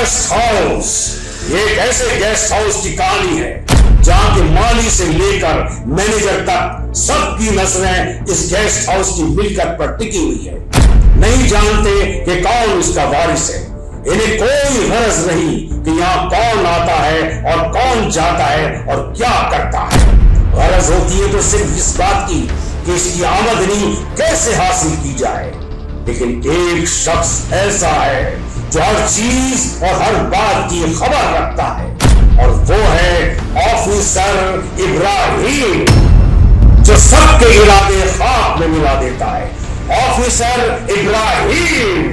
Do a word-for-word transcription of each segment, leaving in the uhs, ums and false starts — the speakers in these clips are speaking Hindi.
गेस्ट हाउस, ये एक ऐसे गेस्ट हाउस की कहानी है जहां के माली से लेकर मैनेजर तक सबकी नजरें इस गेस्ट हाउस की मिलकत पर टिकी हुई है। नहीं जानते कि कौन इसका वारिस है। इन्हें कोई गरज नहीं कि यहाँ कौन आता है और कौन जाता है और क्या करता है। गरज होती है तो सिर्फ इस बात की कि इसकी आमदनी कैसे हासिल की जाए। लेकिन एक शख्स ऐसा है जो हर चीज और हर बात की खबर रखता है, और वो है ऑफिसर इब्राहिम, जो सबके इरादे खाक में मिला देता है। ऑफिसर इब्राहिम।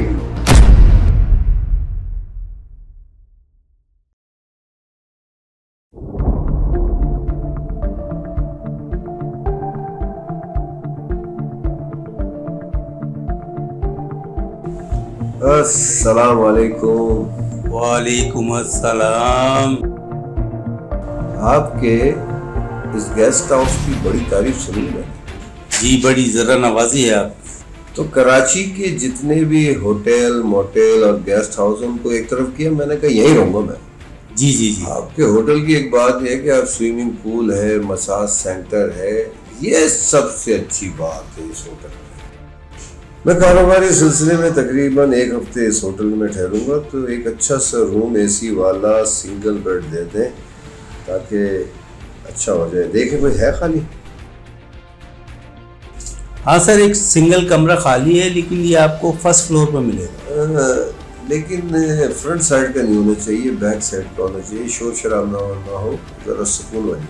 अस्सलाम वालेकुम। वालेकुम अस्सलाम। आपके इस गेस्ट हाउस की बड़ी तारीफ सुनी मैंने। जी बड़ी जरा नवाजी है आप। तो कराची के जितने भी होटल मोटेल और गेस्ट हाउस उनको एक तरफ किया, मैंने कहा यहीं रहूंगा मैं। जी जी जी। आपके होटल की एक बात है कि आप स्विमिंग पूल है, मसाज सेंटर है, ये सबसे अच्छी बात है इस होटल में। मैं कारोबारी सिलसिले में तकरीबन एक हफ्ते इस होटल में ठहरूंगा, तो एक अच्छा सा रूम एसी वाला सिंगल बेड दे दें ताकि अच्छा हो जाए। देखें कोई है खाली? हाँ सर, एक सिंगल कमरा खाली है, लेकिन ये आपको फर्स्ट फ्लोर पर मिलेगा। लेकिन फ्रंट साइड का नहीं होना चाहिए, बैक साइड का होना चाहिए, शोर शराब ना, ना हो, ज़रा सुकून वाली।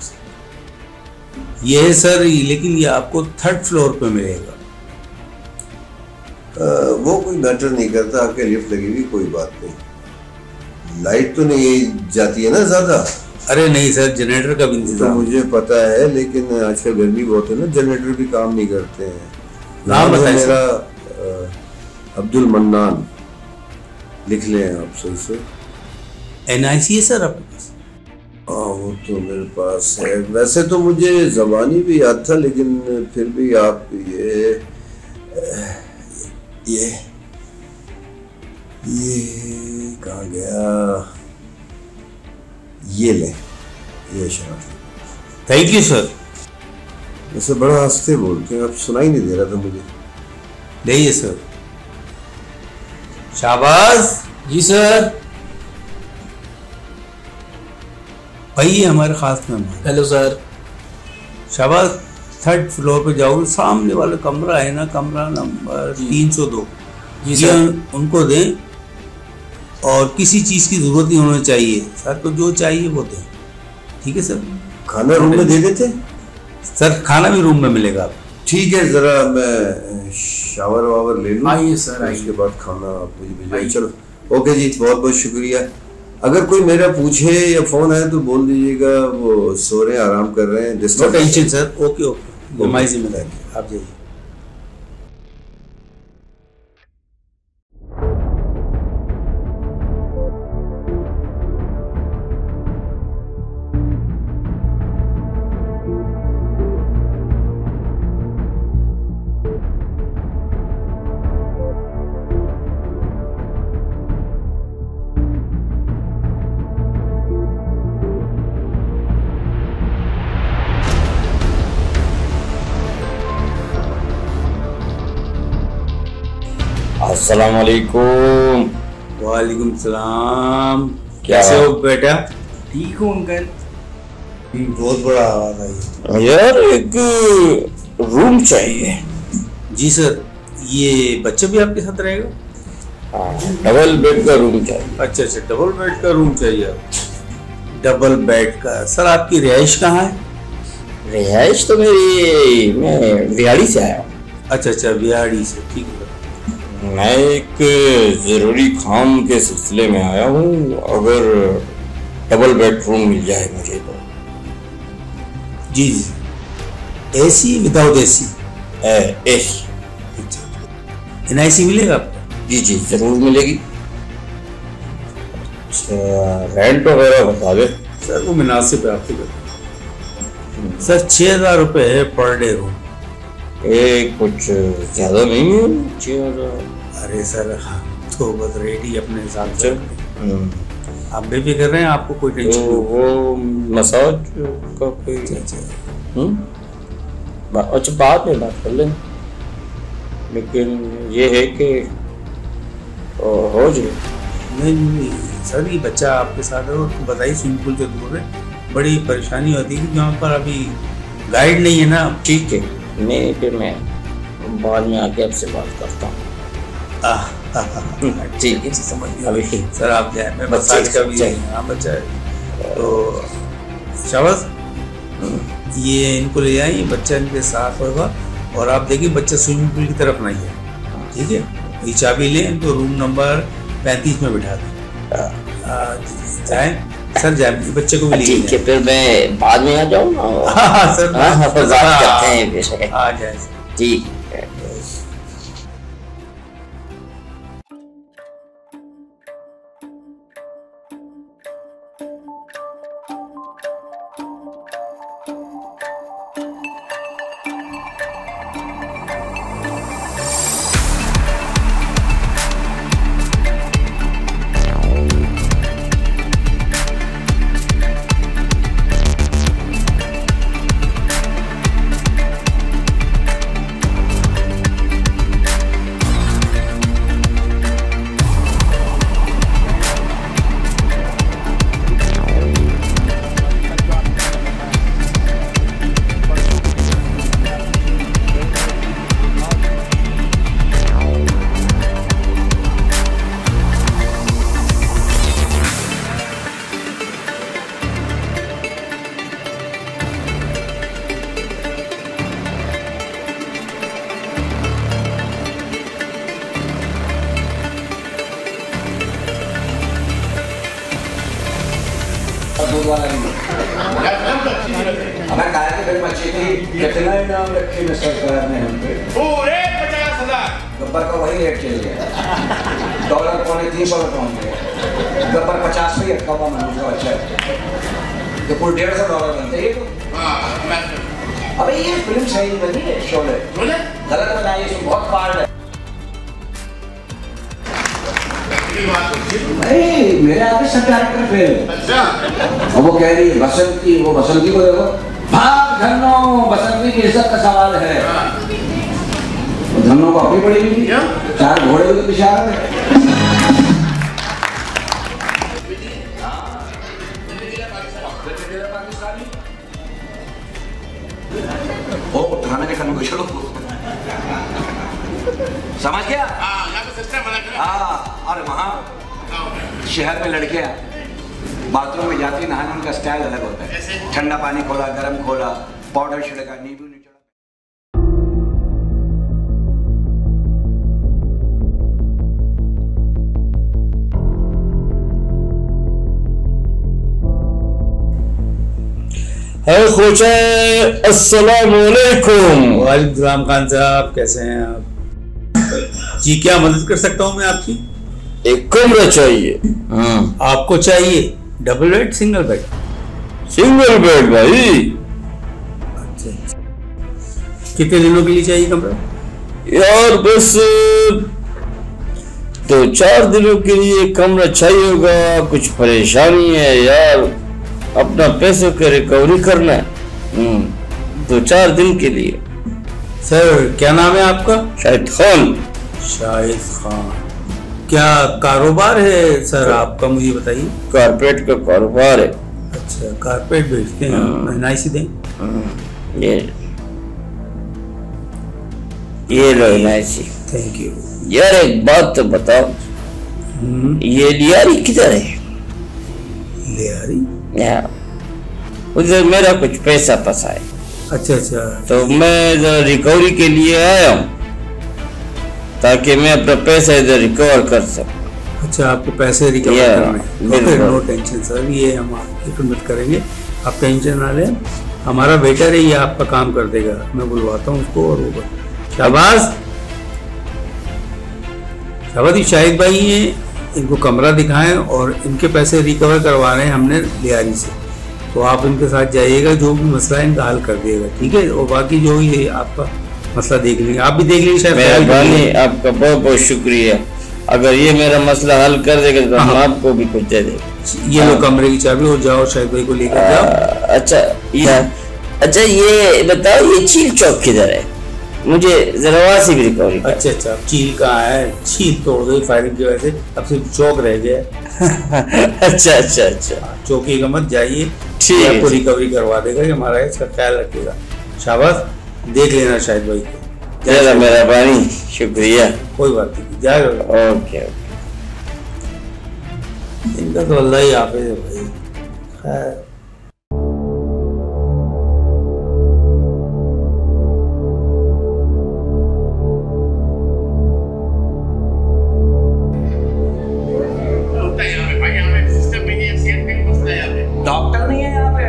ये है सर, लेकिन ये आपको थर्ड फ्लोर पर मिलेगा। आ, वो कोई मैटर नहीं करता, आपके लिफ्ट लगेगी कोई बात नहीं। लाइट तो नहीं जाती है ना ज़्यादा? अरे नहीं सर, जनरेटर का भी इंतजाम। तो मुझे पता है, लेकिन आजकल गर्मी बहुत है ना, जनरेटर भी काम नहीं करते हैं। नाम बताइए। मेरा अब्दुल मन्नान, लिख लें आप सही से। एन आई सी है सर आपके पास? हाँ वो तो मेरे पास है। वैसे तो मुझे ज़बानी भी याद था, लेकिन फिर भी आप ये ये ये कहाँ गया? ये ले, ये शराब। Thank you sir. वैसे बड़ा हंसते बोलते हैं, अब सुनाई नहीं दे रहा था मुझे। नहीं सर। शाबाश। जी सर। भाई ये हमारे खास मेहमान। Hello sir. शाबाश। थर्ड फ्लोर पे जाओगे, सामने वाला कमरा है ना, कमरा नंबर तीन सौ दो। जी सर। उनको दें, और किसी चीज की जरूरत नहीं होनी चाहिए सर को, जो चाहिए वो दें। ठीक है सर। खाना रूम में दे देते? सर खाना भी रूम में मिलेगा आप। ठीक है, जरा मैं शावर वावर ले लूँ। आइए सर, आइए। उसके बाद खाना आप मुझे भेजिए। चलो ओके जी, बहुत बहुत शुक्रिया। अगर कोई मेरा पूछे या फोन आए तो बोल दीजिएगा वो सो रहे हैं, आराम कर रहे हैं। No tension sir. Okay okay, हमारी जिम्मेदारी, आप जाइए। अस्सलाम वालेकुम। वालेकुम सलाम। क्या कैसे हो बेटा? ठीक हूँ अंकल। बहुत बड़ा आवाज आई यार, एक रूम चाहिए। जी सर। ये बच्चा भी आपके साथ रहेगा? हाँ, डबल बेड का रूम चाहिए। अच्छा अच्छा, डबल बेड का रूम चाहिए आपको। डबल बेड का। सर आपकी रिहाइश कहाँ है? रिहाइश तो मेरी, मैं रियाड़ी से आया हूँ। अच्छा अच्छा, बिहाड़ी से। ठीक है। मैं एक ज़रूरी काम के सिलसिले में आया हूँ, अगर डबल बेडरूम मिल जाए मुझे तो। जी जी। AC without AC? AC. N I C मिलेगा आपको? जी जी जरूर मिलेगी। रेंट वगैरह बता दे सर। वो मुनासिब है आपके लिए। सर छः हजार रुपये है पर डे रूम। ये कुछ ज़्यादा नहीं है? छः हजार? अरे सर, तो बस रेट ही अपने हिसाब से। आप बेफिक्र रहे हैं, आपको कोई टेंशन तो नहीं। वो मसाज का कोई हम्म बा- अच्छा बाद में बात कर लें, लेकिन ये है कि ओ, हो जाए। नहीं नहीं सर, ये बच्चा आपके साथ है और बताइए स्विमिंग पूल से दूर है, बड़ी परेशानी होती है कि जहाँ पर अभी गाइड नहीं है ना। ठीक है, नहीं फिर मैं बाद में आके आपसे बात करता हूँ। ठीक है, समझ गया अभी सर, आप जाए, मैं बच्चे मसाज का भी चाहिए। हाँ बच्चा है तो शाबाश, ये इनको ले जाए, ये बच्चा इनके साथ होगा और आप देखिए बच्चा स्विमिंग पूल की तरफ नहीं है, ठीक है। ये चाबी लें तो रूम नंबर पैंतीस में बिठा दें, जाए सर, जाए बच्चे को भी ठीक लीजिए। है, फिर मैं बाद में आ जाऊँ ना। हाँ हाँ सर, हाँ हाँ, फिर बात करते हैं फिर। आ जाए सर। ठीक है। हमें कहा कि फिल्म अच्छी थी, कितना इनाम रखे में सरकार ने हम पे? पूरे पचास हजार। गब्बर का वही रेट चल गया, डॉलर पौने तीन सौ पहुंच गया। गब्बर पचास पे रखा हुआ मैंने उसका, अच्छा है तो कुल डेढ़ सौ डॉलर बनते हैं तो। अबे ये फिल्म सही बनी है, शोले गलत बनाई, इसमें बहुत कार्ड है। नहीं मेरे आगे सब डायरेक्टर फेल। अच्छा, और वो कह रही है बसंती, वो बसंती को देखो, भाग धन्नो, बसंती की इज्जत का सवाल है। धन्नो को अपनी पड़ी हुई, चार घोड़े के पिछाड़ में। ओ थाने के खाने को छोड़ो, समझ गया? हाँ, यहाँ पे सिस्टम बना कर। हाँ, और वहाँ शहर में लड़कियाँ बाथरूम में जाती नहाने, उनका स्टाइल अलग होता है, ठंडा पानी खोला, गर्म खोला, पाउडर छिड़का, नींबू निचोड़ा। खोचा, अस्सलाम वालेकुम। वालेकुम सलाम खान साहब, कैसे हैं आप? जी क्या मदद कर सकता हूँ मैं आपकी? एक कमरा चाहिए। आपको चाहिए double bed single bed? Single bed भाई। अच्छा, कितने दिनों के लिए चाहिए कमरा? यार बस दो चार दिनों के लिए कमरा चाहिए होगा, कुछ परेशानी है यार, अपना पैसों के रिकवरी करना है, दो चार दिन के लिए। सर क्या नाम है आपका? शाहिद खान। शाहिद खान, क्या कारोबार है सर आपका, मुझे बताइए। कारपेट का कारोबार है। अच्छा, कारपेट बेचते हैं, महंगाई से दें। ये ये लो इनायसी। Thank you. यार एक बात तो बताओ, ये लियारी किधर है? लियारी? यार उधर मेरा कुछ पैसा फंसा है। अच्छा अच्छा, तो मैं रिकवरी के लिए आया हूँ ताकि मैं अपना पैसा इधर रिकवर कर सकूँ। अच्छा आपको पैसे रिकवर Yeah, करने हैं, तो फिर नो टेंशन सर, ये हम आपकी खिदमत करेंगे, आप टेंशन ना लें। हमारा वेटर है, ये आपका काम कर देगा, मैं बुलवाता हूँ उसको। और वो शाबाश शाबाश, शाहिद भाई ये इनको कमरा दिखाएं और इनके पैसे रिकवर करवा रहे हैं हमने लियारी से, तो आप इनके साथ जाइएगा, जो भी मसला है इनका हल कर दिएगा, ठीक है। और बाकी जो ये आपका मसला देख लेंगे, आप भी देख लीजिए। मेहरबानी, आपका बहुत बहुत शुक्रिया। अगर ये मेरा मसला हल कर देगा तो हम आपको भी कुछ दे देंगे। ये लो कमरे की चाबी और जाओ शाहिद भाई को लेकर जाओ। अच्छा ये अच्छा ये बताओ ये चील चौक किधर है, मुझे जरा वहाँ से भी रिकवरी। अच्छा अच्छा चील कहाँ है, चील तोड़ दो फायरिंग की वजह से, अब सिर्फ चौक रह गया। अच्छा अच्छा अच्छा चौकी का मत जाइए, ठीक है, आपको रिकवरी करवा देगा कि हमारा इसका ख्याल रखेगा। शाबाश, देख लेना शाहिद भाई को। ज्यादा मेहरबानी, शुक्रिया। कोई बात नहीं, जाए। Okay okay. इनका तो अल्लाह ही हाफिज़ है भाई। खैर डॉक्टर नहीं है यहाँ पे।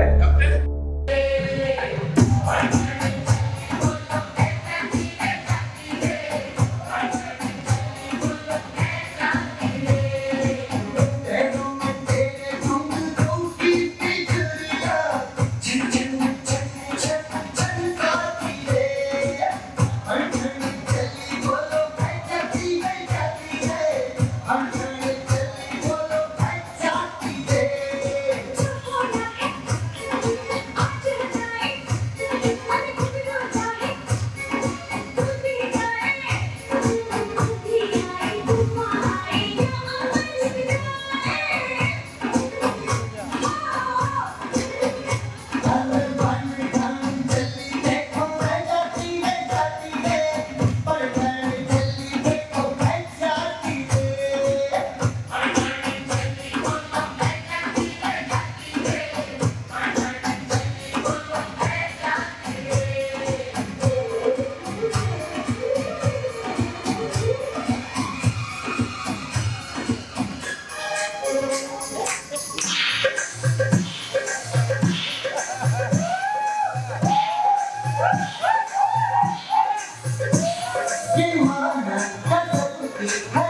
Hey!